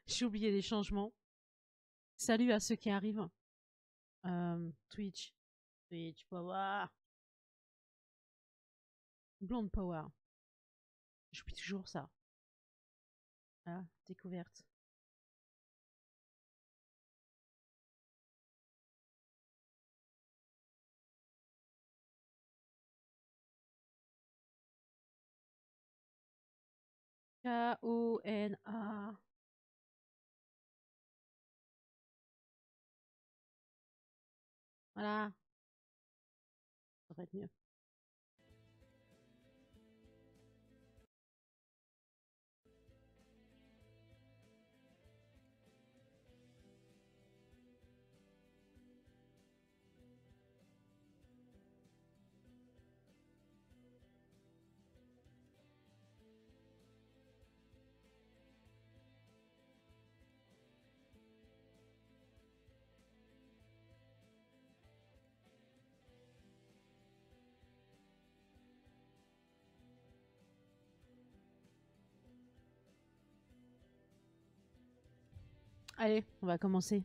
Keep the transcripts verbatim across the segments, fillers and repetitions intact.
J'ai oublié les changements. Salut à ceux qui arrivent. Euh, Twitch. Twitch Power. Blonde Power. J'oublie toujours ça. Ah, découverte. K O N A. Voilà. Ça va être mieux. Allez, on va commencer.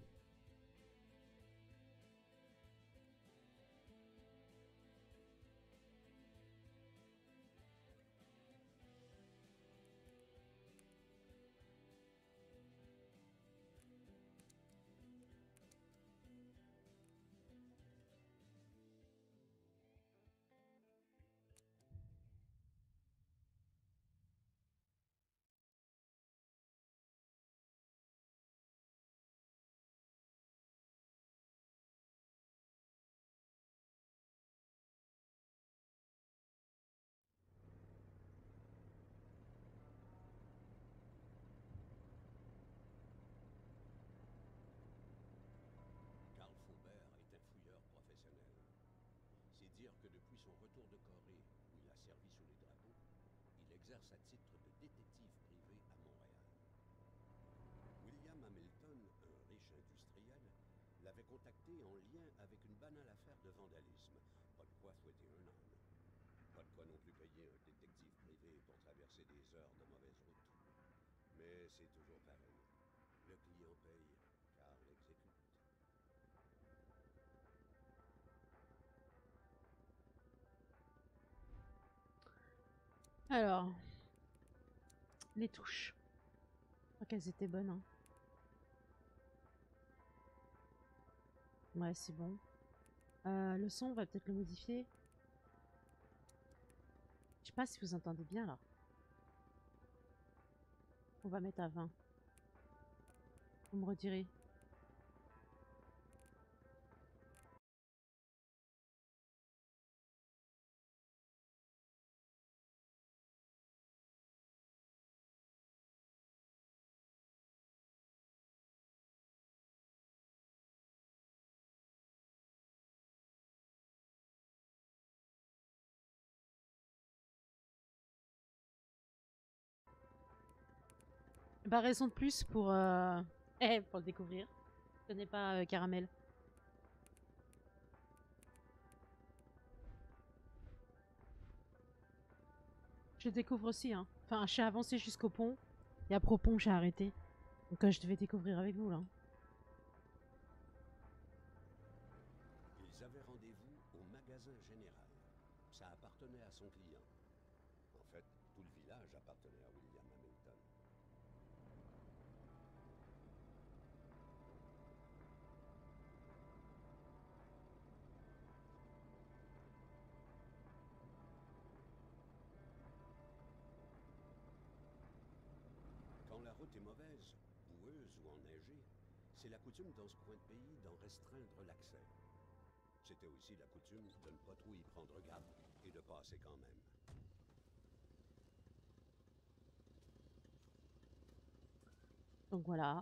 Carl Faubert est un fouilleur professionnel. C'est dire que depuis son retour de Corée, où il a servi sous les drapeaux, il exerce à titre de détective privé à Montréal. William Hamilton, un riche industriel, l'avait contacté en lien avec une banale affaire de vandalisme. Pas de quoi fouetter un âne. Pas de quoi non plus payer un détective privé pour traverser des heures de mauvaise route. Mais c'est toujours pareil. Le client paye, Carl exécute. Alors, les touches. Je crois qu'elles étaient bonnes. Hein. Ouais, c'est bon. Euh, le son, on va peut-être le modifier. Je sais pas si vous entendez bien là. On va mettre à vingt. Vous me redirez. Bah, raison de plus pour, euh... eh, pour le découvrir. Je connais pas euh, Caramel. Je découvre aussi. Hein. Enfin, je suis avancé jusqu'au pont. Et après au pont, j'ai arrêté. Donc euh, je devais découvrir avec vous là. Ils avaient rendez-vous au magasin général. Ça appartenait à son client. En fait, tout le village appartenait à William Hamilton. Quand la route est mauvaise, boueuse ou enneigée, c'est la coutume dans ce coin de pays d'en restreindre l'accès. C'était aussi la coutume de ne pas trop y prendre garde et de passer quand même. Donc voilà.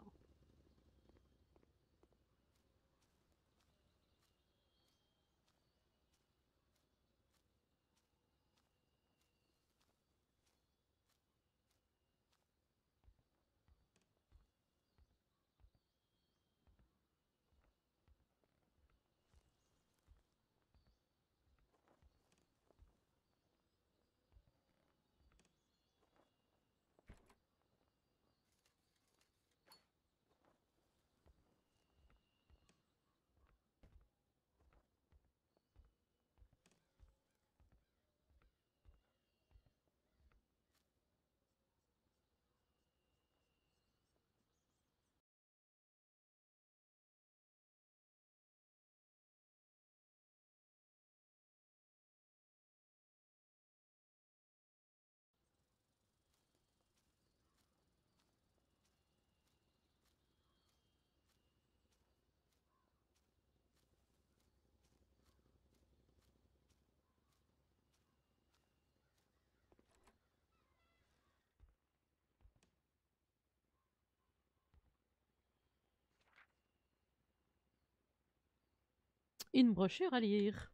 Une brochure à lire.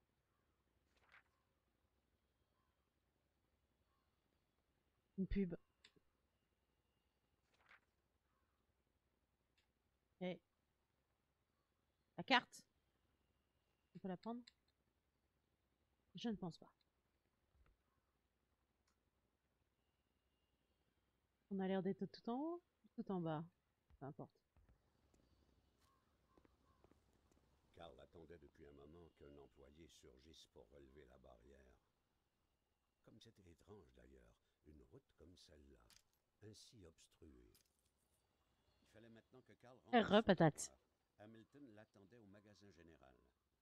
Une pub. Et la carte. On peut la prendre? Je ne pense pas. On a l'air d'être tout en haut, tout en bas. Peu importe. Karl attendait depuis un moment qu'un employé surgisse pour relever la barrière. Comme c'était étrange d'ailleurs, une route comme celle-là, ainsi obstruée. Il fallait maintenant que Karl rentre Re dans son patate. couloir. Hamilton l'attendait au magasin général.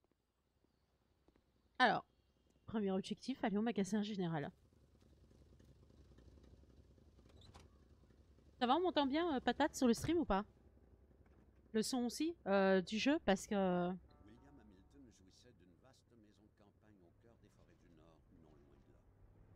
Alors, premier objectif, aller au magasin général. Ça va, on m'entend bien, euh, patate, sur le stream ou pas? Le son aussi euh, du jeu, parce que... William Hamilton jouissait d'une vaste maison de campagne au cœur des forêts du Nord, non loin de là.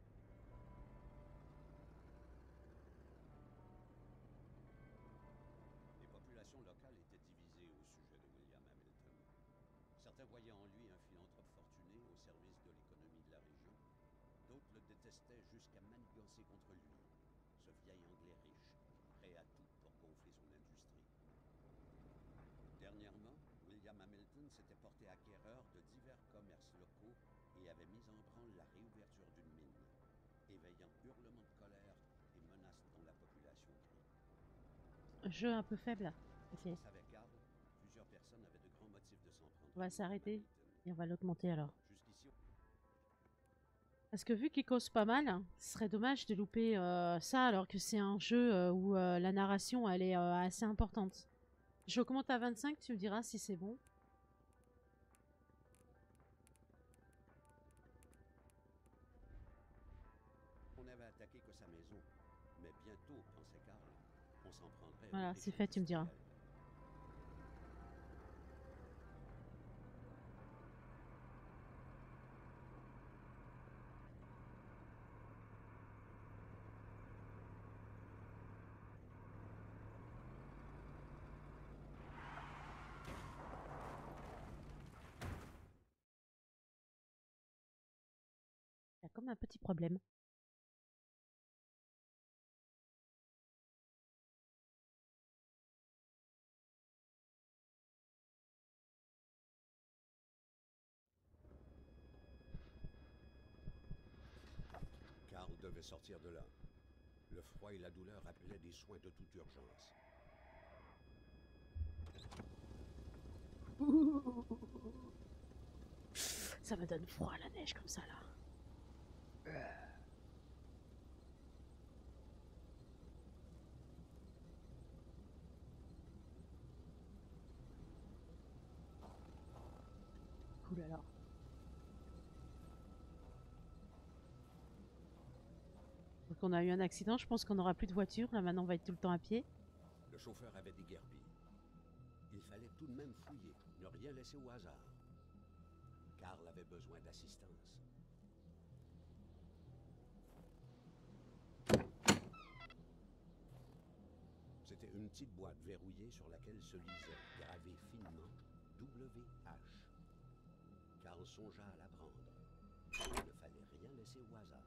Les populations locales étaient divisées au sujet de William Hamilton. Certains voyaient en lui un philanthrope fortuné au service de l'économie de la région. D'autres le détestaient jusqu'à manigancer contre lui, ce vieil Anglais riche, prêt à tout pour gonfler son industrie. Dernièrement, William Hamilton s'était porté acquéreur de divers commerces locaux et avait mis en branle la réouverture d'une mine, éveillant hurlements de colère et menaces dont la population crie. Jeu un peu faible. Ok. Savait Karl, plusieurs personnes avaient de grands motifs de s'en prendre. On va s'arrêter et on va l'augmenter alors. Jusqu'ici, Parce que vu qu'il cause pas mal, ce serait dommage de louper euh, ça alors que c'est un jeu euh, où euh, la narration elle est euh, assez importante. J'augmente à vingt-cinq, tu me diras si c'est bon. on avait attaqué que sa maison, mais bientôt, pensait Karl, on s'en prendrait. Voilà, c'est fait, tu me diras. Il y a comme un petit problème. Karl devait sortir de là. Le froid et la douleur appelaient des soins de toute urgence. Ça me donne froid la neige comme ça là. Cool alors. Donc on a eu un accident, je pense qu'on n'aura plus de voiture. Là maintenant on va être tout le temps à pied. Le chauffeur avait déguerpi. Il fallait tout de même fouiller, ne rien laisser au hasard. Karl avait besoin d'assistance. C'était une petite boîte verrouillée sur laquelle se lisait, gravé finement, W H. Karl songea à la prendre. Il ne fallait rien laisser au hasard.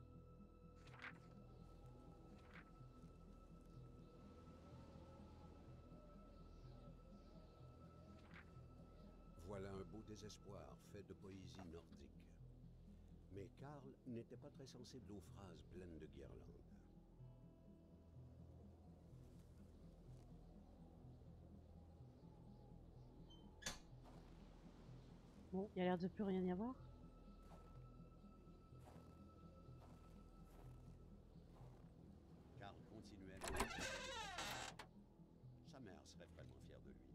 Voilà un beau désespoir fait de poésie nordique. Mais Karl n'était pas très sensible aux phrases pleines de guirlandes. Bon, il y a l'air de plus rien y avoir. Karl continuait à marcher. Sa mère serait vraiment fière de lui.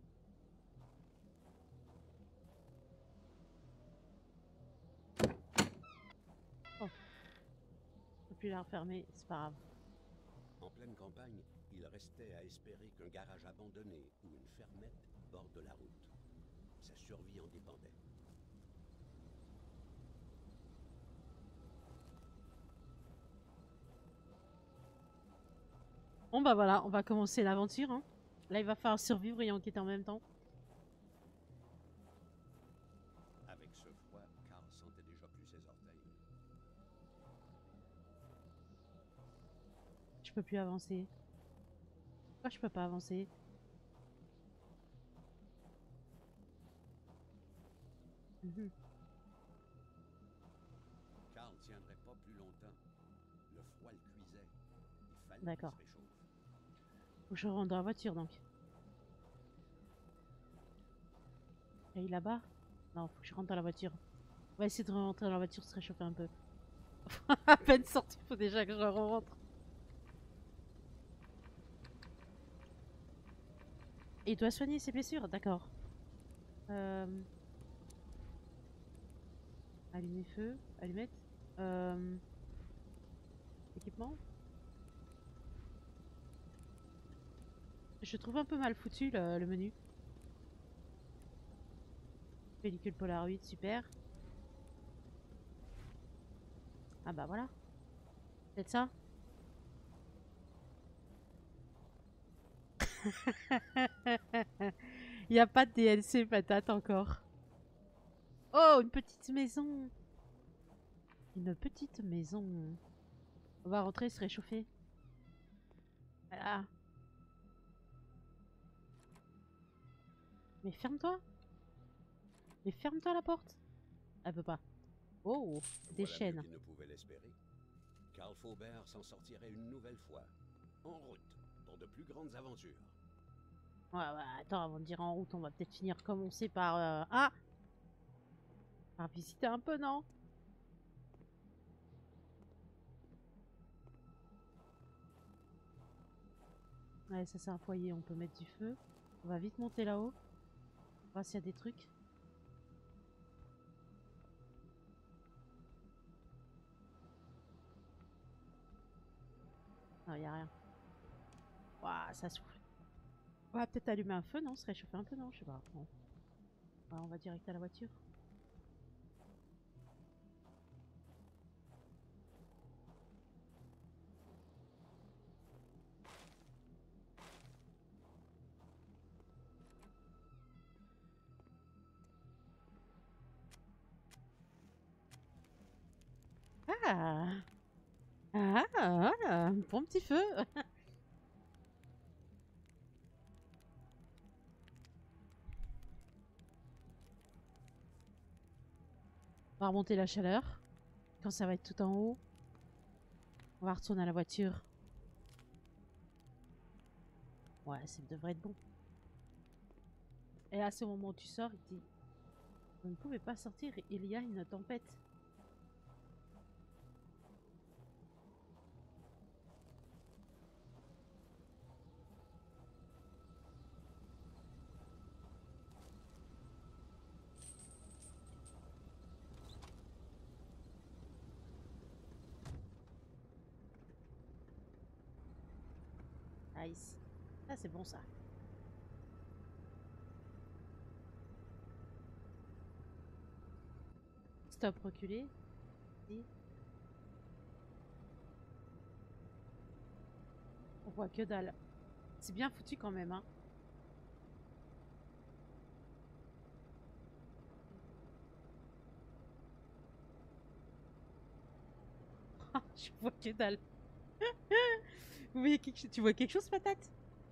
Oh. Je peux plus la refermer, c'est pas grave. En pleine campagne, il restait à espérer qu'un garage abandonné ou une fermette borde la route. Sa survie en dépendait. Bon bah voilà, on va commencer l'aventure. Hein. Là il va falloir survivre et enquêter en même temps. fois, Karl sentait déjà plus ses orteils. Je peux plus avancer. Pourquoi je peux pas avancer? Mhm. Karl tiendrait pas plus longtemps. Le froid le cuisait. Il fallait qu'il D'accord. se réchauffe. Faut que je rentre dans la voiture donc. Et là-bas? Non, faut que je rentre dans la voiture. On va essayer de rentrer dans la voiture, se réchauffer un peu. À peine sorti, faut déjà que je rentre. Et il doit soigner ses blessures, d'accord. Euh... Allumer feu, allumette. Euh... Équipement. Je trouve un peu mal foutu le, le menu. Pellicule Polaroid, super. Ah bah voilà. Peut-être ça. Il n'y a pas de D L C patate encore. Oh, une petite maison. Une petite maison. On va rentrer, se réchauffer. Voilà. Mais ferme-toi. Mais ferme-toi la porte. Elle peut pas. Oh, des Voilà mieux chaînes. qu'il ne pouvait l'espérer. Karl Faubert s'en sortirait une nouvelle fois. En route, pour de plus grandes aventures. Ouais, ouais, attends, avant de dire en route, on va peut-être finir commencer par... euh, Ah Par visiter un peu, non? Ouais, ça c'est un foyer, on peut mettre du feu. On va vite monter là-haut. Voir s'il y a des trucs. Non, il n'y a rien. Ouah, ça souffle. On va peut-être allumer un feu, non? Se réchauffer un peu, non? Je sais pas. Bon. Ouais, on va direct à la voiture. Ah Ah, ah, ah, bon petit feu. On va remonter la chaleur. Quand ça va être tout en haut, on va retourner à la voiture. Ouais, ça devrait être bon. Et à ce moment où tu sors, il dit: vous ne pouvez pas sortir, il y a une tempête. Nice. Ah, c'est bon ça. Stop, reculer. Et on voit que dalle. C'est bien foutu quand même, hein. Je vois que dalle. Vous voyez quelque chose? Tu vois quelque chose, patate?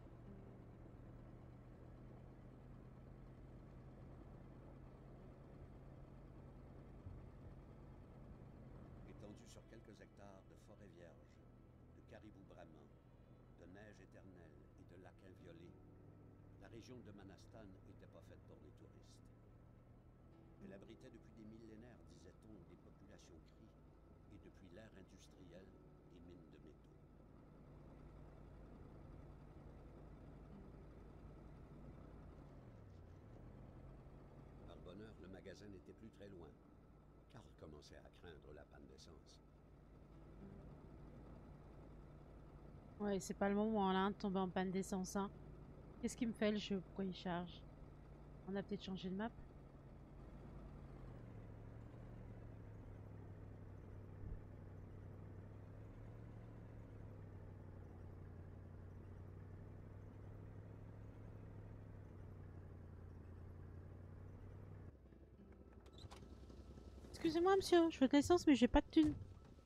Étendu sur quelques hectares de forêt vierge, de caribous bramants, de neige éternelle et de lacs inviolés, la région de Manastan n'était pas faite pour les touristes. Elle abritait depuis des millénaires, disait-on, des populations cries, et depuis l'ère industrielle, des mines de métaux. Par bonheur, le magasin n'était plus très loin. Karl commençait à craindre la panne d'essence. Ouais, c'est pas le moment là de tomber en panne d'essence, hein. Qu'est-ce qui me fait le jeu? Pourquoi il charge? On a peut-être changé de map? Excusez-moi, monsieur, je veux de l'essence, mais j'ai pas de thune.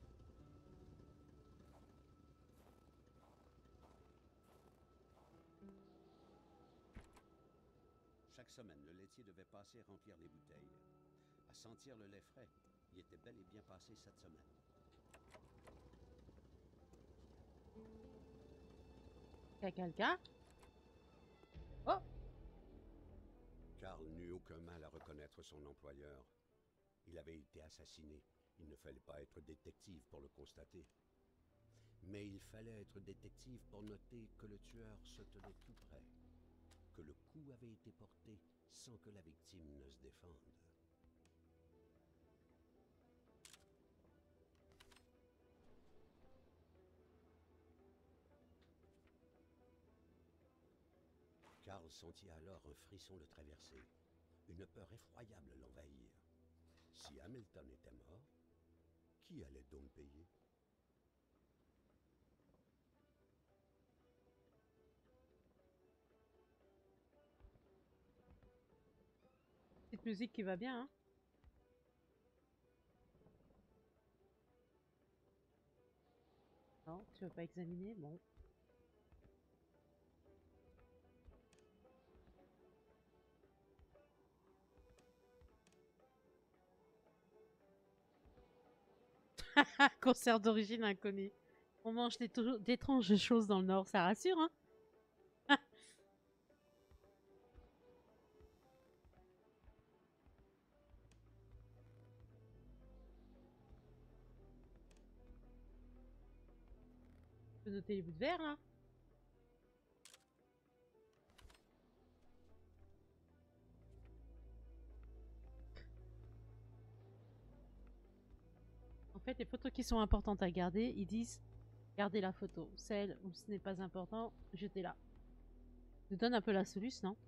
Chaque semaine, le laitier devait passer remplir les bouteilles. À sentir le lait frais, il était bel et bien passé cette semaine. Y'a quelqu'un? Oh! Karl n'eut aucun mal à reconnaître son employeur. Il avait été assassiné. Il ne fallait pas être détective pour le constater. Mais il fallait être détective pour noter que le tueur se tenait tout près, que le coup avait été porté sans que la victime ne se défende. Karl sentit alors un frisson le traverser. Une peur effroyable l'envahir. Si Hamilton était mort, qui allait donc payer? Petite musique qui va bien, hein? Non, tu veux pas examiner? Bon. Concert d'origine inconnue. On mange d'étranges choses dans le Nord, ça rassure, hein? Tu peux noter les bouts de verre, là? En fait, les photos qui sont importantes à garder, ils disent gardez la photo. Celle où ce n'est pas important, jetez-la. Je donne un peu la soluce, non?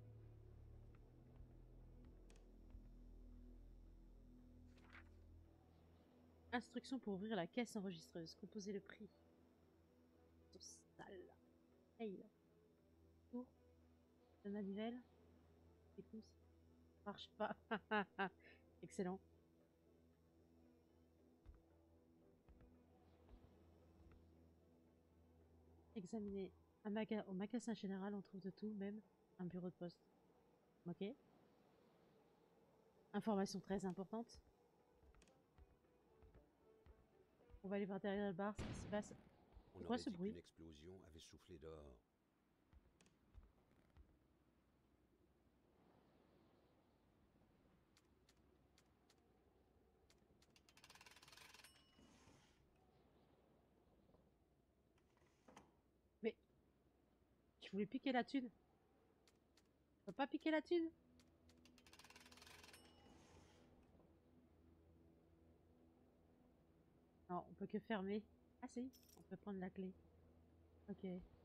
Instruction pour ouvrir la caisse enregistreuse. Composez le prix. Sale. Hey. Tour. La manivelle. Écoute. Marche pas. Excellent. Examiner. Un maga au magasin général, on trouve de tout, même un bureau de poste. Ok. Information très importante. On va aller voir derrière le bar ce qui se passe. On Quoi aurait ce dit bruit? qu'une explosion avait soufflé dehors. Mais je voulais piquer la thune. On peut pas piquer la thune? Non, on peut que fermer. Ah si, on peut prendre la clé. Ok.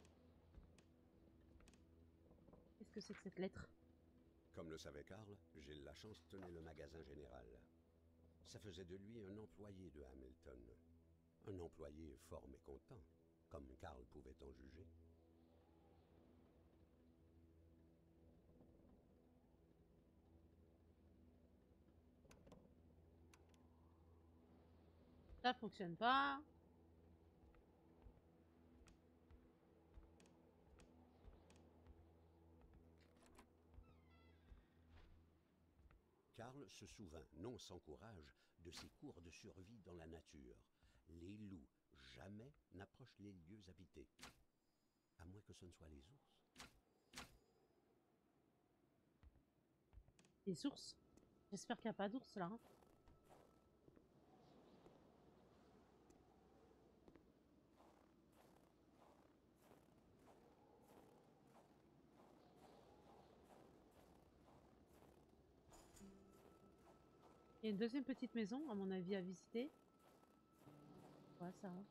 Qu'est-ce que c'est que cette lettre? Comme le savait Karl, Gilles Lachance tenait le magasin général. Ça faisait de lui un employé de Hamilton. Un employé fort mécontent, comme Karl pouvait en juger. Ça fonctionne pas. Karl se souvint, non sans courage, de ses cours de survie dans la nature. Les loups, jamais, n'approchent les lieux habités. À moins que ce ne soient les ours. Les ours. J'espère qu'il n'y a pas d'ours là. Hein. Il y a une deuxième petite maison, à mon avis, à visiter. Ouais, ça va.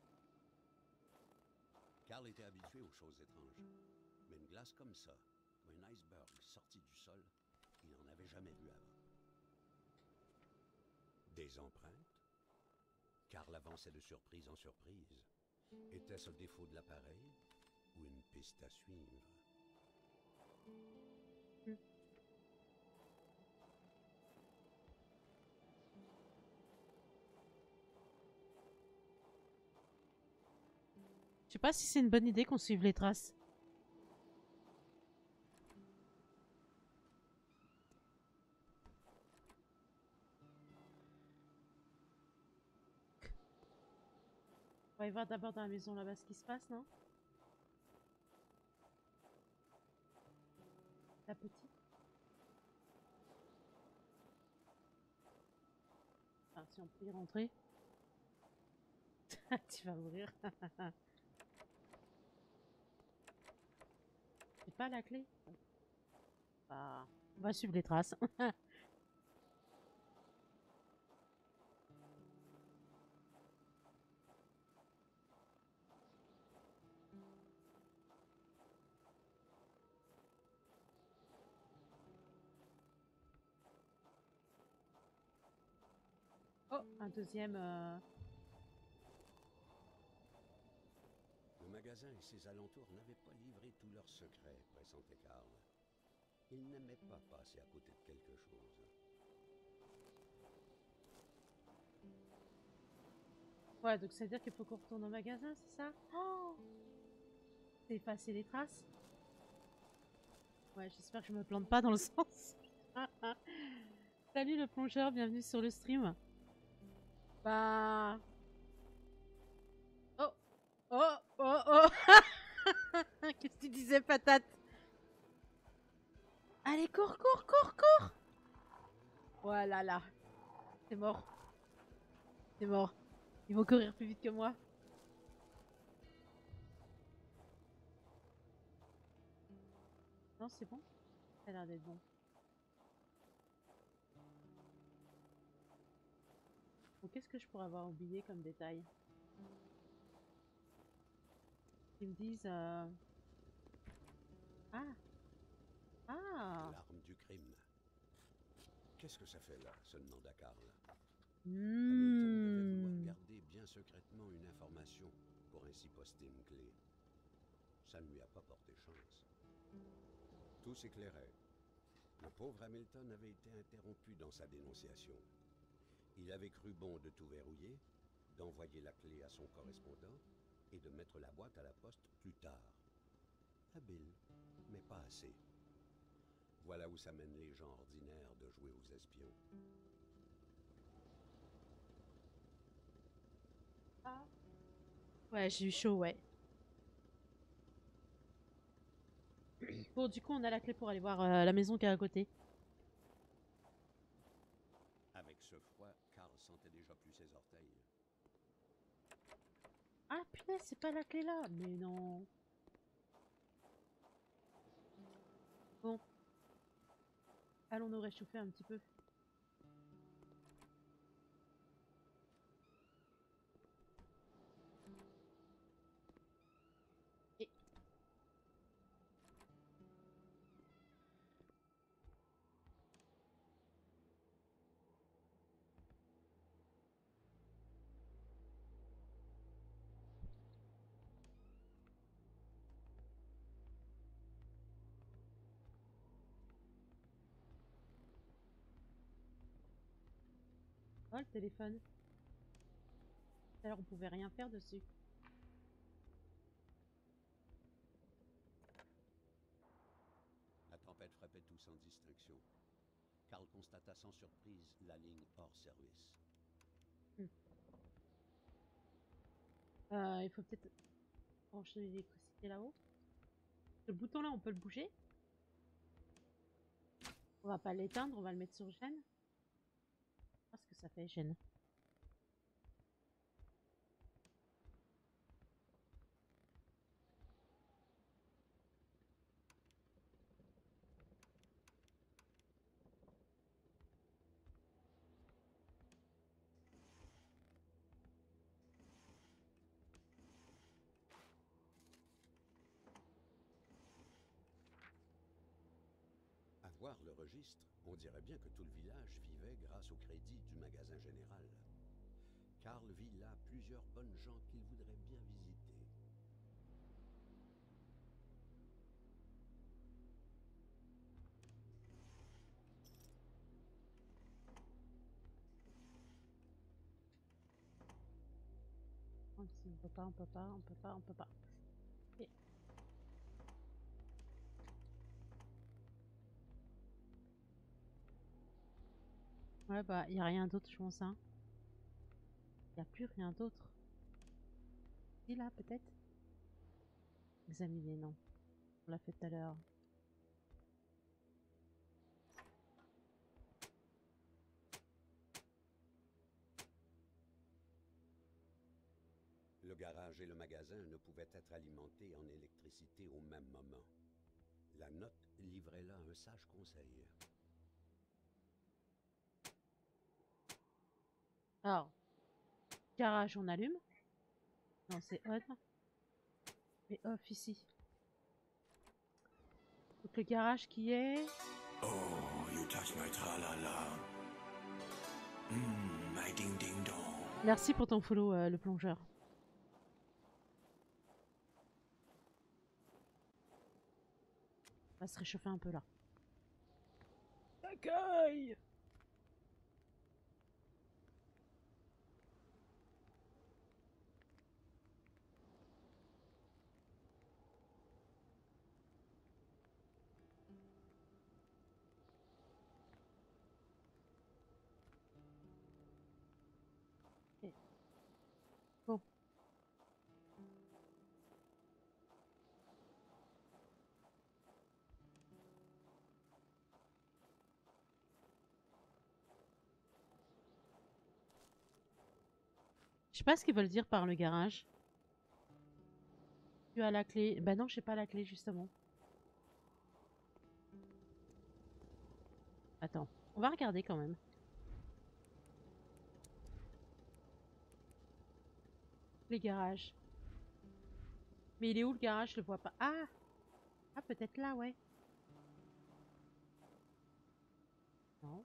Karl était habitué aux choses étranges. Mais une glace comme ça, comme un iceberg sorti du sol, il n'en avait jamais vu avant. Des empreintes? Karl avançait de surprise en surprise. Était-ce un défaut de l'appareil ou une piste à suivre? Hmm. Je sais pas si c'est une bonne idée qu'on suive les traces. On va aller voir d'abord dans la maison là-bas ce qui se passe, non? La petite. Ah, si on peut y rentrer. Tu vas mourir. J'ai pas la clé. Bah, on va suivre les traces. Oh, un deuxième. Euh... Le magasin et ses alentours n'avaient pas livré tous leurs secrets, pressentait Karl. Il n'aimait pas passer à côté de quelque chose. Ouais, donc ça veut dire qu'il faut qu'on retourne au magasin, c'est ça? Oh, c'est effacer les traces? Ouais, j'espère que je me plante pas dans le sens. Salut le plongeur, bienvenue sur le stream. Bah... Oh, oh, oh, oh. Qu'est-ce que tu disais, patate? Allez, cours, cours, cours, cours. Voilà, là. C'est mort. C'est mort. Ils vont courir plus vite que moi. Non, c'est bon. Ça a l'air d'être bon. Bon, qu'est-ce que je pourrais avoir oublié comme détail? Ils me disent... Euh... Ah. Ah. L'arme du crime. Qu'est-ce que ça fait là? Se demanda Karl. Hamilton devait vouloir Mmh. garder bien secrètement une information pour ainsi poster une clé. Ça ne lui a pas porté chance. Tout s'éclairait. Le pauvre Hamilton avait été interrompu dans sa dénonciation. Il avait cru bon de tout verrouiller, d'envoyer la clé à son correspondant et de mettre la boîte à la poste plus tard. Habile, mais pas assez. Voilà où ça mène les gens ordinaires de jouer aux espions. Ah. Ouais, j'ai eu chaud, ouais. Bon, du coup, on a la clé pour aller voir euh, la maison qui est à côté. Avec ce froid, Karl sentait déjà plus ses orteils. Ah, punaise, c'est pas la clé là. Mais non. Bon. Allons nous réchauffer un petit peu. Et... Oh, le téléphone. Alors, on pouvait rien faire dessus. La tempête frappait tout sans distinction. Karl constata sans surprise la ligne hors service. Hmm. Euh, il faut peut-être brancher l'électricité là-haut. Ce bouton là, on peut le bouger. On va pas l'éteindre, on va le mettre sur gêne. Parce que ça fait gêne. À voir le registre, on dirait bien que tout le village vivait grâce au crédit du magasin général. Karl vit là plusieurs bonnes gens qu'il voudrait bien visiter. On Si on peut pas, on peut pas, on peut pas, on peut pas. Et... Ouais, bah, il n'y a rien d'autre, je pense. Hein. Il n'y a plus rien d'autre. Si, là, peut-être. Examiner, non. On l'a fait tout à l'heure. Le garage et le magasin ne pouvaient être alimentés en électricité au même moment. La note livrait là un sage conseil. Alors, garage, on allume. Non, c'est on. Et off ici. Donc le garage qui est... Oh, you touch my tra-la-la. Mmm, my ding-ding-dong. Merci pour ton follow, euh, le plongeur. On va se réchauffer un peu là. Accueil! Okay. Bon. Je sais pas ce qu'ils veulent dire par le garage. Tu as la clé. Bah non, j'ai pas la clé justement. Attends, on va regarder quand même. Les garages. Mais il est où le garage? Je le vois pas. Ah! Ah, peut-être là, ouais. Non.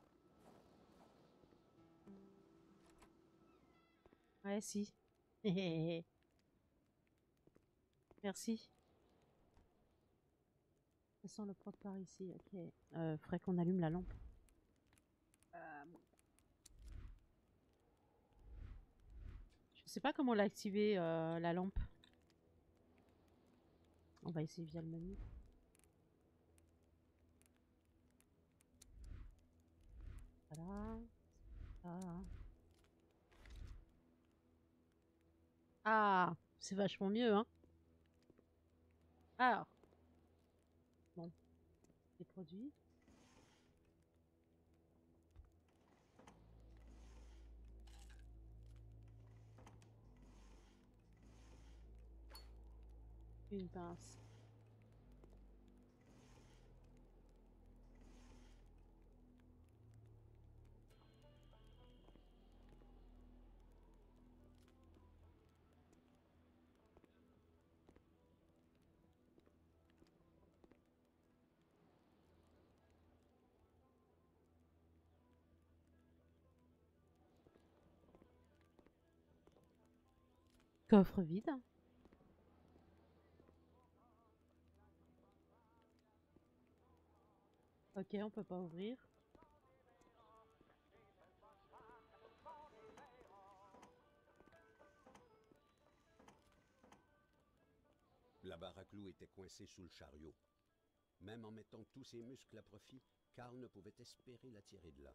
Ouais, si. Merci. Ça sent le propre par ici, ok. Euh, faudrait qu'on allume la lampe. Euh... Je sais pas comment l'activer, euh, la lampe. On va essayer via le menu. Voilà. Ah, ah c'est vachement mieux, hein. Alors. Bon. Les produits. Une pince. Coffre vide. Ok, on peut pas ouvrir. La barre à clous était coincée sous le chariot. Même en mettant tous ses muscles à profit, Carl ne pouvait espérer la tirer de là.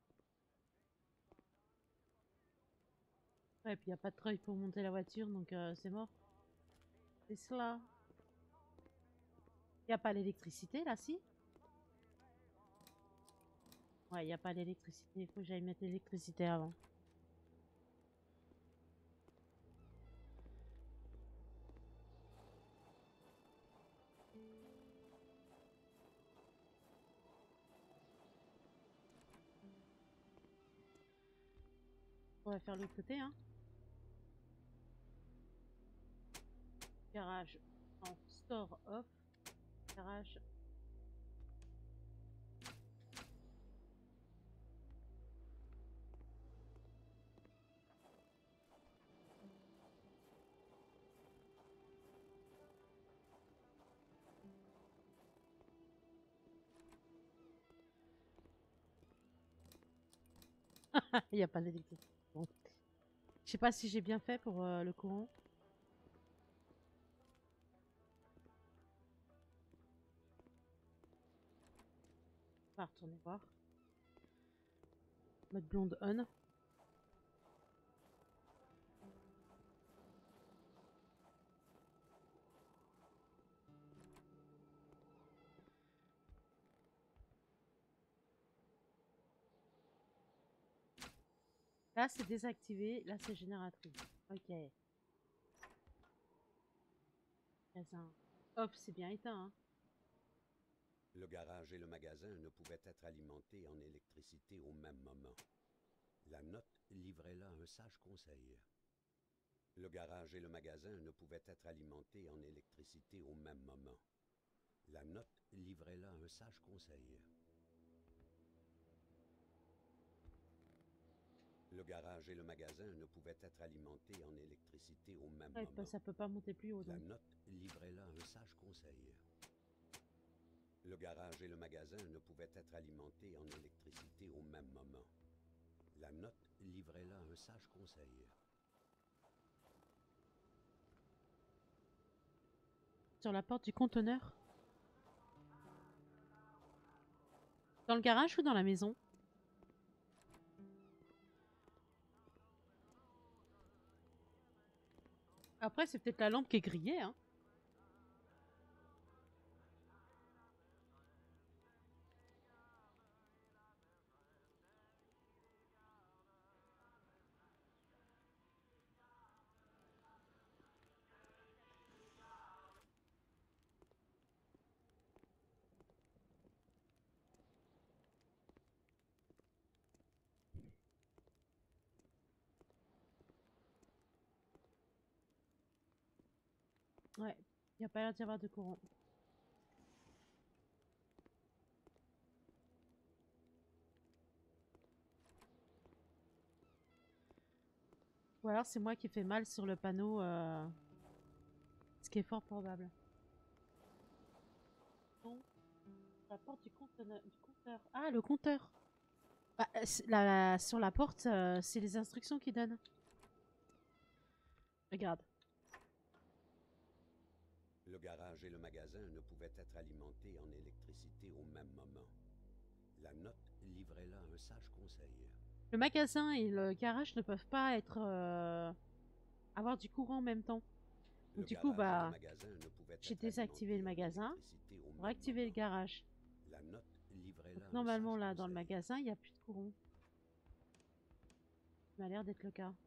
Ouais, et puis il n'y a pas de treuil pour monter la voiture, donc euh, c'est mort. C'est cela. Il n'y a pas l'électricité là, si? Ouais, il n'y a pas l'électricité. Il faut que j'aille mettre l'électricité avant. On va faire l'autre côté, hein. Garage en store off. Garage. Il n'y a pas d'électricité. Bon. Je sais pas si j'ai bien fait pour euh, le courant. On va retourner voir. Mode blonde on. Là c'est désactivé, là c'est génératrice. Ok. Magasin. Hop, c'est bien éteint. Hein. Le garage et le magasin ne pouvaient être alimentés en électricité au même moment. La note livrait là un sage conseil. Le garage et le magasin ne pouvaient être alimentés en électricité au même moment. La note livrait là un sage conseil. Le garage et le magasin ne pouvaient être alimentés en électricité au même Ouais, moment. ça peut pas monter plus haut. La Donc. note livrait là un sage conseil. Le garage et le magasin ne pouvaient être alimentés en électricité au même moment. La note livrait là un sage conseil. Sur la porte du conteneur. Dans le garage ou dans la maison? Après, c'est peut-être la lampe qui est grillée. Hein. Ouais, il n'y a pas l'air d'y avoir de courant. Ou alors c'est moi qui fais mal sur le panneau, euh... ce qui est fort probable. Non, la porte du conteneur, du compteur. Ah, le compteur. Bah, la, sur la porte, euh, c'est les instructions qui donnent. Regarde. Le garage et le magasin ne pouvaient être alimentés en électricité au même moment. La note livrait là un sage conseil. Le magasin et le garage ne peuvent pas être euh, avoir du courant en même temps. Donc Le du coup, garage et le bah, magasin ne pouvaient j'ai être désactivé le alimentés en magasin électricité au pour même activer le moment. garage. La note livrait Donc là un normalement, sage là, dans le conseil. magasin, il n'y a plus de courant. Ça m'a l'air d'être le cas.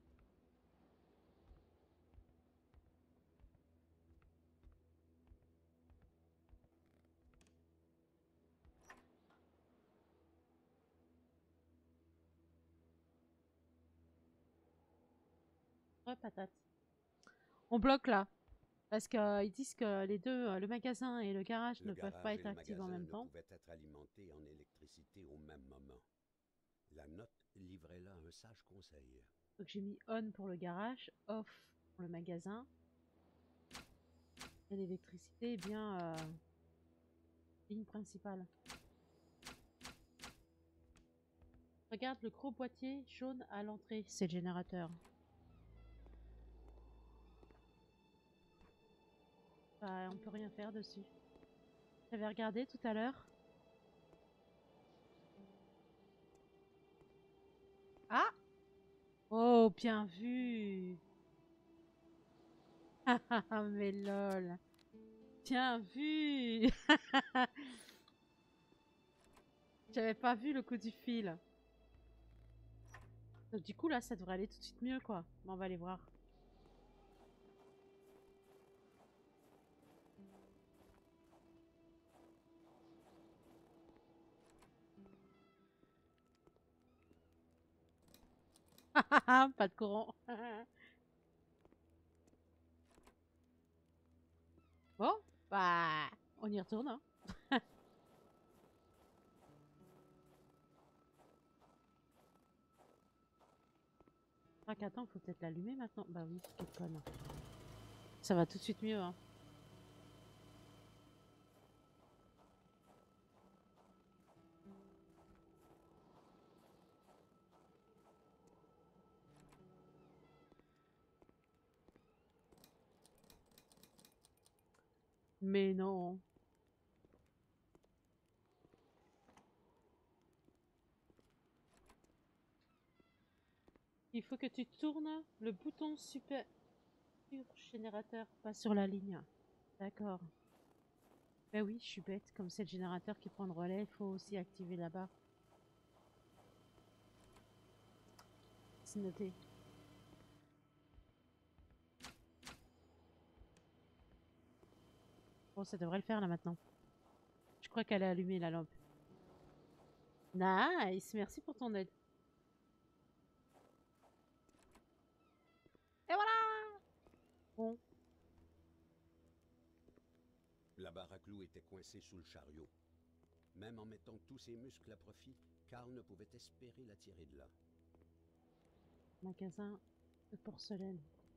Ouais, patate. On bloque là. Parce qu'ils euh, disent que les deux, euh, le magasin et le garage, Le ne peuvent pas garage et être le actifs en magasin même ne temps. pouvaient être alimentés en électricité au même moment. La note livrait là un sage conseil. Donc j'ai mis on pour le garage, off pour le magasin. Et l'électricité est bien euh, ligne principale. Regarde le gros boîtier jaune à l'entrée, c'est le générateur. Bah, on peut rien faire dessus. J'avais regardé tout à l'heure. Ah! Oh, bien vu! Ah, mais lol! Bien vu! J'avais pas vu le coup du fil. Donc du coup là ça devrait aller tout de suite mieux quoi. Bon, on va aller voir. Pas de courant. Bon, bah on y retourne. Hein. Ah qu'attends, faut peut-être l'allumer maintenant. Bah oui, quelle conne. Ça va tout de suite mieux. Hein. Mais non. Il faut que tu tournes le bouton super sur générateur, pas sur la ligne. D'accord. Ben oui, je suis bête. Comme c'est le générateur qui prend le relais, il faut aussi activer la barre. C'est noté. Bon, ça devrait le faire là maintenant. Je crois qu'elle a allumé la lampe. Nice, merci pour ton aide. Et voilà. Bon, La barre à clous était coincée sous le chariot. Même en mettant tous ses muscles à profit, Karl ne pouvait espérer la tirer de là. magasin de porcelaine.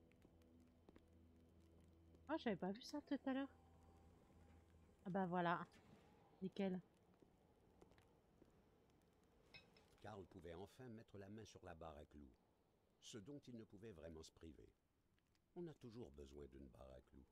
Oh, j'avais pas vu ça tout à l'heure. Ah bah voilà, nickel. Karl pouvait enfin mettre la main sur la barre à clous, ce dont il ne pouvait vraiment se priver. On a toujours besoin d'une barre à clous.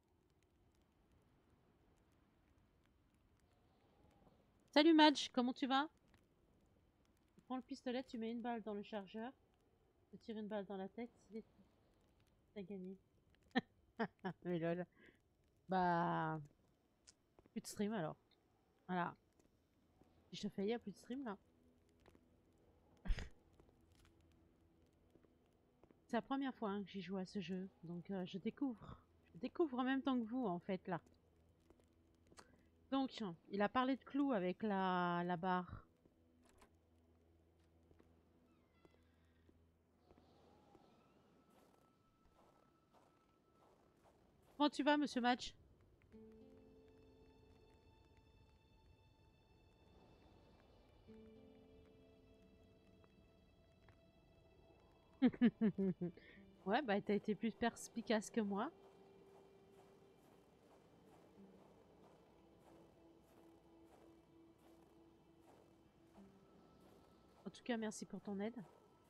Salut Madge, comment tu vas? Tu prends le pistolet, tu mets une balle dans le chargeur, tu tires une balle dans la tête, c'est tout. T'as gagné. Mais lol. Bah, plus de stream alors. Voilà. Si je te fais, y a plus de stream là. C'est la première fois hein, que j'y joue à ce jeu, donc euh, je découvre. Je découvre en même temps que vous en fait là. Donc, il a parlé de clous avec la, la barre. Comment tu vas, monsieur Match? Ouais, bah t'as été plus perspicace que moi. En tout cas, merci pour ton aide.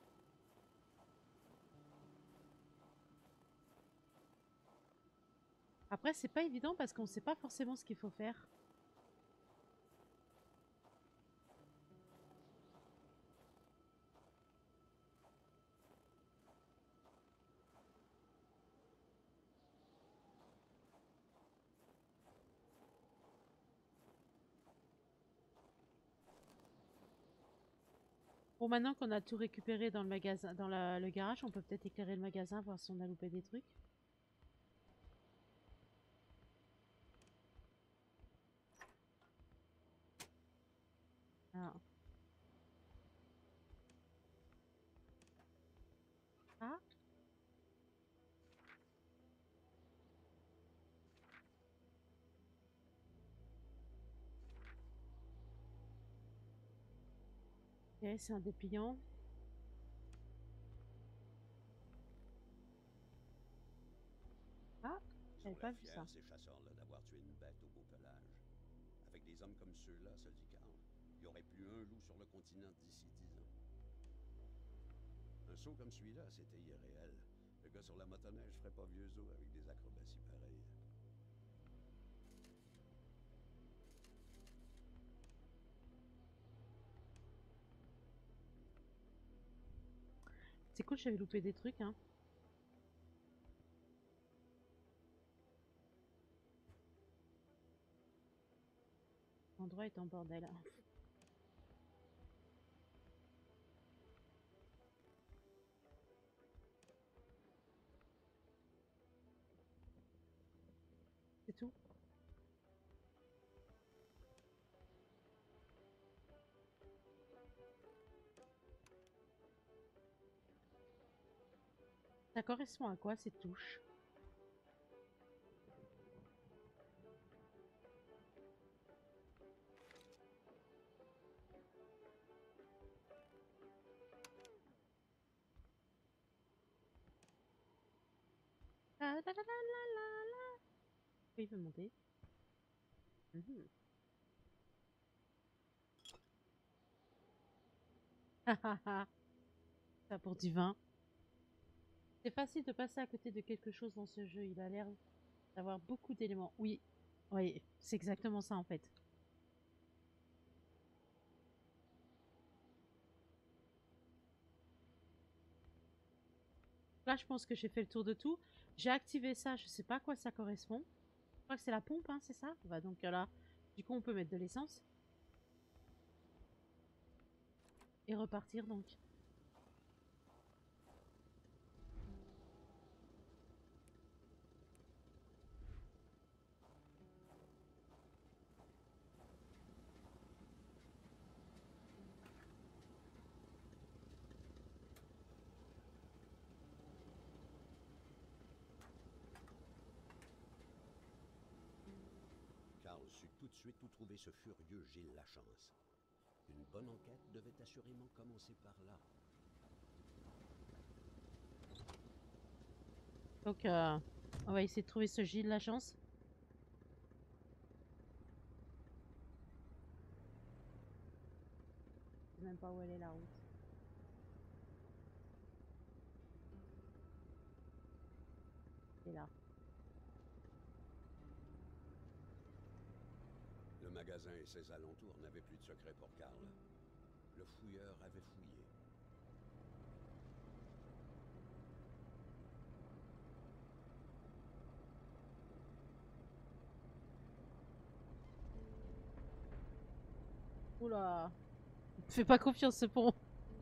Après, c'est pas évident parce qu'on sait pas forcément ce qu'il faut faire. Bon, maintenant qu'on a tout récupéré dans le magasin, dans la- le garage, on peut peut-être éclairer le magasin, voir si on a loupé des trucs. Ah. Ah. Ok, c'est un dépliant. Ah, Ils j'avais ont pas l'air vu fiers, ça. ces chasseurs-là, d'avoir tué une bête au beau pelage. Avec des hommes comme ceux-là, se dit Karl, il n'y aurait plus un loup sur le continent d'ici dix ans. Un saut comme celui-là, c'était irréel. Le gars sur la motoneige ferait pas vieux os avec des acrobaties pareilles. C'est cool, j'avais loupé des trucs, hein. L'endroit est en bordel. C'est tout. Ça correspond à quoi ces touches? Ah, la, la, la, la, la, la. Oui, il veut monter. Mhm. Ça pour du vin. C'est facile de passer à côté de quelque chose dans ce jeu. Il a l'air d'avoir beaucoup d'éléments. Oui, Oui, c'est exactement ça en fait. Là, je pense que j'ai fait le tour de tout. J'ai activé ça, je sais pas à quoi ça correspond. Je crois que c'est la pompe, hein, c'est ça? Bah donc là, du coup, on peut mettre de l'essence. Et repartir donc. Karl sut tout de suite où trouver ce furieux Gilles Lachance. Une bonne enquête devait assurément commencer par là. Donc, euh, on va essayer de trouver ce Gilles Lachance. Je sais même pas où elle est la route. C'est là. Le magasin et ses alentours n'avaient plus de secret pour Karl. Le fouilleur avait fouillé. Oula. Fais pas confiance ce pont.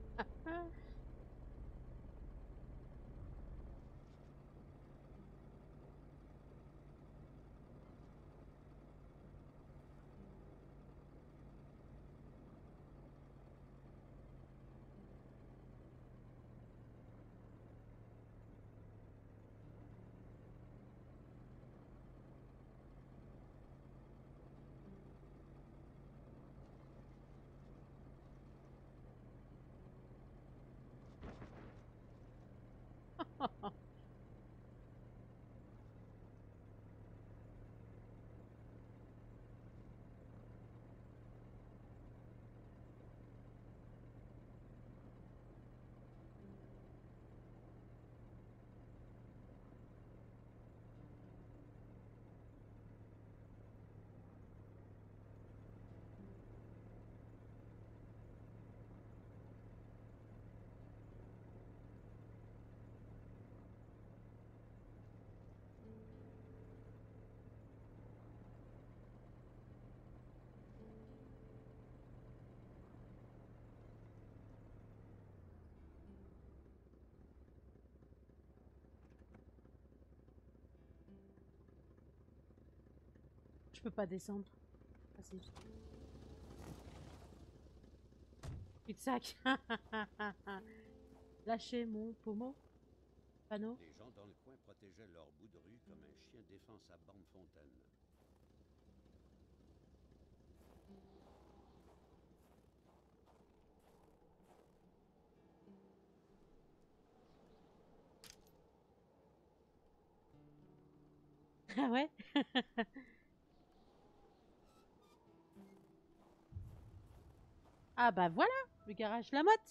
Je peux pas descendre. Ah si. Cul-de-sac. Lâchez mon pommeau. Panneau. Les gens dans le coin protégeaient leur bout de rue comme un chien défend sa bande fontaine. Ah ouais. Ah bah voilà, le garage La Motte.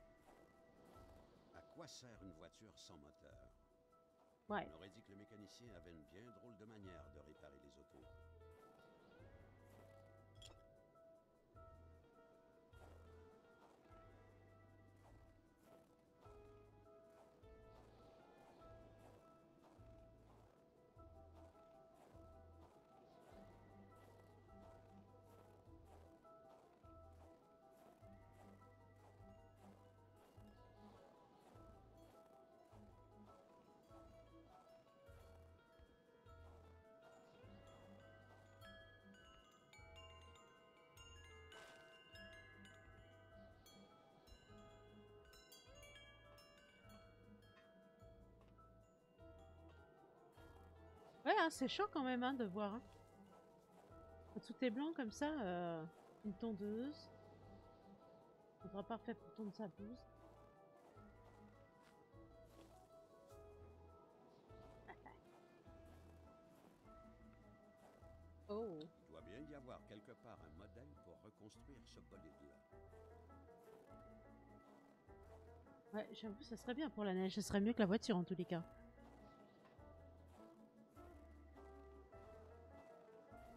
À quoi sert une voiture sans moteur? Ouais. On aurait dit que le mécanicien avait une bien drôle de manière de réparer les autos. Ouais, hein, c'est chaud quand même hein, de voir. Hein. Quand tout est blanc comme ça, euh, une tondeuse. Faudra parfait pour tondre sa blouse. Oh. Il doit bien y avoir quelque part un modèle pour reconstruire ce bolide-là. Ouais, j'avoue, ça serait bien pour la neige. Ça serait mieux que la voiture en tous les cas.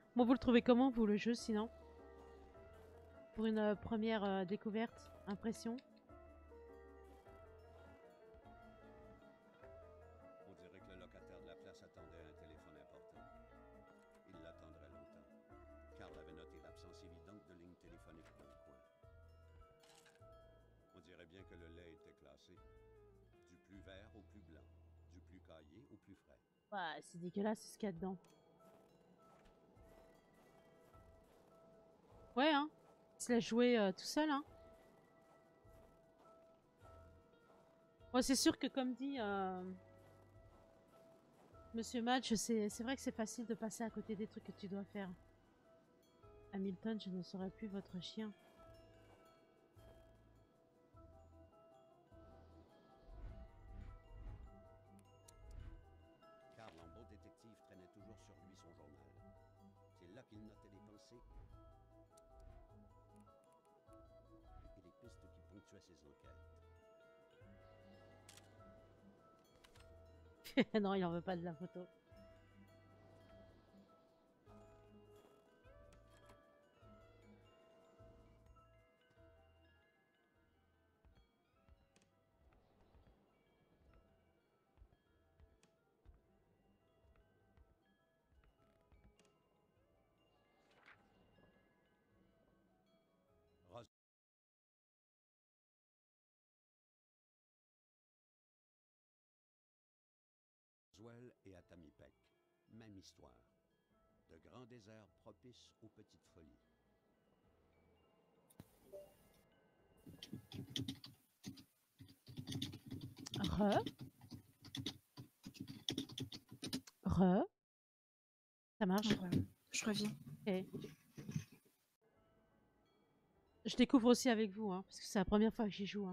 Bon, vous le trouvez comment, vous, le jeu, sinon? Pour une euh, première euh, découverte, impression? On dirait que le locataire de la place attendait un téléphone important. Il l'attendrait longtemps. Karl avait noté l'absence évidente de lignes téléphoniques dans le coin. On dirait bien que le lait était classé. Du plus vert au plus blanc. Du plus caillé au plus frais. Ouais, c'est dégueulasse ce qu'il y a dedans. Ouais, hein. Il se l'a joué euh, tout seul, hein. Bon, c'est sûr que comme dit euh, Monsieur Match, c'est vrai que c'est facile de passer à côté des trucs que tu dois faire. Hamilton, je ne serai plus votre chien. Karl, en beau détective, traînait toujours sur lui son journal. C'est là qu'il notait les pensées et les pistes qui ponctuaient ses enquêtes. Non, il en veut pas de la photo. Roswell et à Tamipek, même histoire. De grands déserts propices aux petites folies. Re. Re. Ça marche? Ouais, je reviens. Ok. Je découvre aussi avec vous, hein, parce que c'est la première fois que j'y joue. Hein.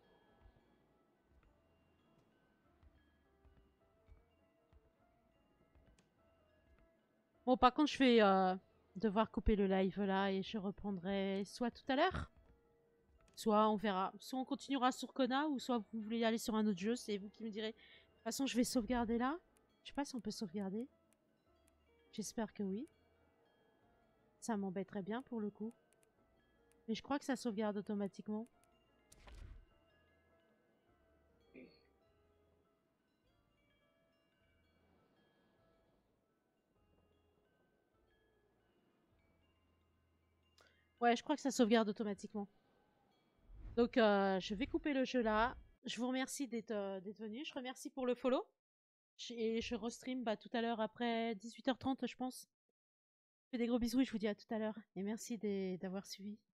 Bon, par contre, je vais euh, devoir couper le live là et je reprendrai soit tout à l'heure, soit on verra. Soit on continuera sur Kona ou soit vous voulez aller sur un autre jeu, c'est vous qui me direz. De toute façon, je vais sauvegarder là. Je sais pas si on peut sauvegarder. J'espère que oui. Ça m'embêterait bien pour le coup. Mais je crois que ça sauvegarde automatiquement. Ouais, je crois que ça sauvegarde automatiquement. Donc, euh, je vais couper le jeu là. Je vous remercie d'être euh, d'être venu. Je remercie pour le follow. Et je restream bah, tout à l'heure après dix-huit heures trente, je pense. Je fais des gros bisous et je vous dis à tout à l'heure. Et merci d'avoir suivi.